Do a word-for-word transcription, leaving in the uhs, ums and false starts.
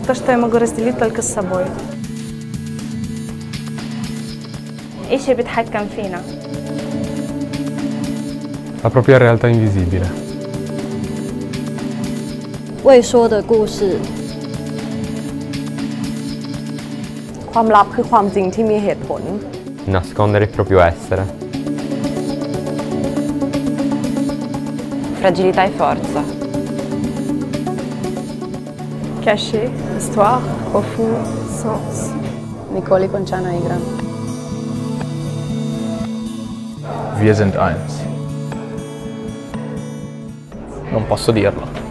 то, что я могу разделить только с собой. إيش بيتحكم فينا؟ La propria realtà invisibile. 未说的故事ความลับคือความจริงที่มีเหตุผล Nascondere il proprio essere. Fragilità e forza. Caché, histoire, profond, sens. Nicole Conciana Igra. Wir sind eins. Non posso dirlo.